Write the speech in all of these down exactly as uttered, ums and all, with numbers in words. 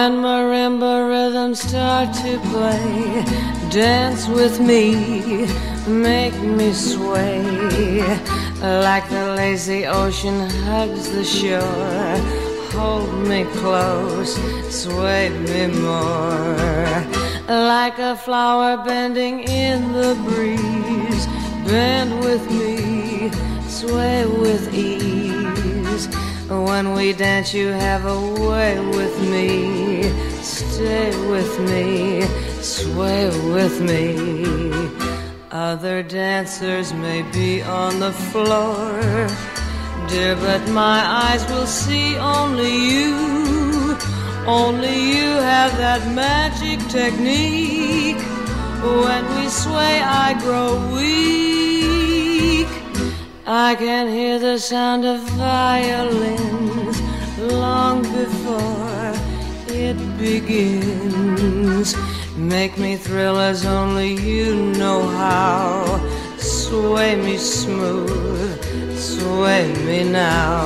When marimba rhythms start to play, dance with me, make me sway, like the lazy ocean hugs the shore. Hold me close, sway me more, like a flower bending in the breeze. Bend with me, sway with ease. When we dance you have a way with me. Stay with me, sway with me. Other dancers may be on the floor, dear, but my eyes will see only you. Only you have that magic technique. When we sway I grow weak. I can hear the sound of violins long before it begins. Make me thrill as only you know how. Sway me smooth, sway me now.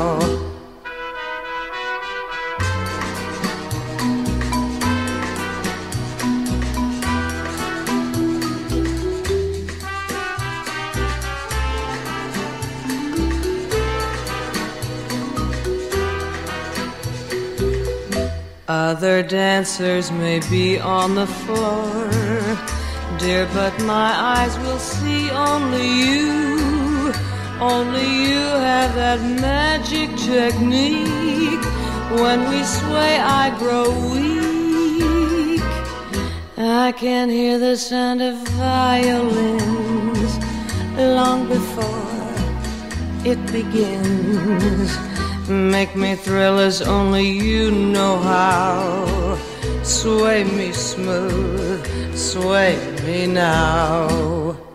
Other dancers may be on the floor, dear, but my eyes will see only you. Only you have that magic technique. When we sway I grow weak. I can hear the sound of violins long before it begins. Make me thrill as only you know how. Sway me smooth, sway me now.